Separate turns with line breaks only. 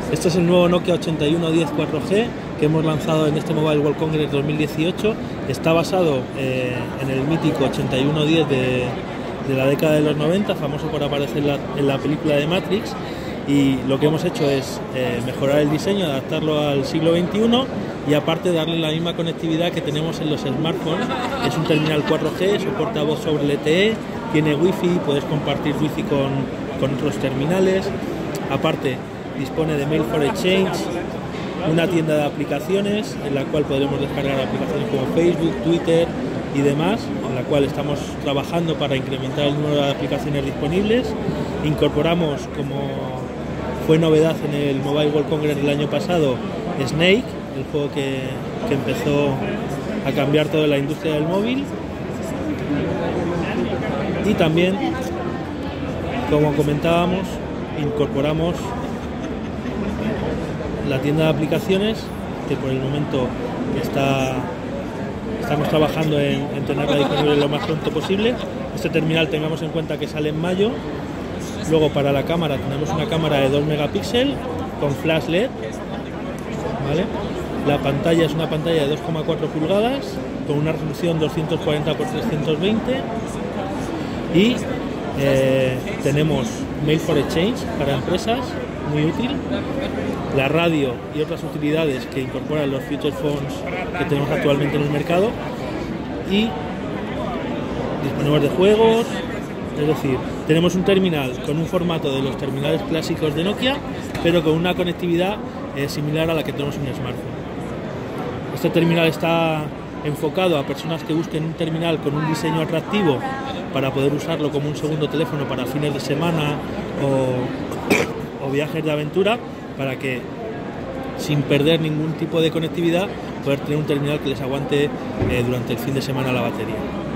Este es el nuevo Nokia 8110 4G que hemos lanzado en este Mobile World Congress 2018. Está basado en el mítico 8110 de la década de los 90, famoso por aparecer en la película de Matrix. Y lo que hemos hecho es mejorar el diseño, adaptarlo al siglo XXI y aparte darle la misma conectividad que tenemos en los smartphones. Es un terminal 4G, soporta voz sobre LTE, tiene Wi-Fi, puedes compartir Wi-Fi con otros terminales. Aparte, dispone de Mail for Exchange, una tienda de aplicaciones en la cual podremos descargar aplicaciones como Facebook, Twitter y demás, en la cual estamos trabajando para incrementar el número de aplicaciones disponibles. Incorporamos, como fue novedad en el Mobile World Congress del año pasado, Snake, el juego que empezó a cambiar toda la industria del móvil. Y también, como comentábamos, incorporamos la tienda de aplicaciones, que por el momento estamos trabajando en tenerla disponible lo más pronto posible. Este terminal, tengamos en cuenta que sale en mayo. Luego, para la cámara, tenemos una cámara de 2 megapíxeles con flash LED, ¿vale? La pantalla es una pantalla de 2,4 pulgadas con una resolución 240 x 320 y tenemos Mail for Exchange para empresas, muy útil. La radio y otras utilidades que incorporan los feature phones que tenemos actualmente en el mercado, y disponemos de juegos. Es decir, tenemos un terminal con un formato de los terminales clásicos de Nokia, pero con una conectividad similar a la que tenemos en un smartphone. Este terminal está enfocado a personas que busquen un terminal con un diseño atractivo para poder usarlo como un segundo teléfono para fines de semana o viajes de aventura, para que, sin perder ningún tipo de conectividad, poder tener un terminal que les aguante durante el fin de semana la batería.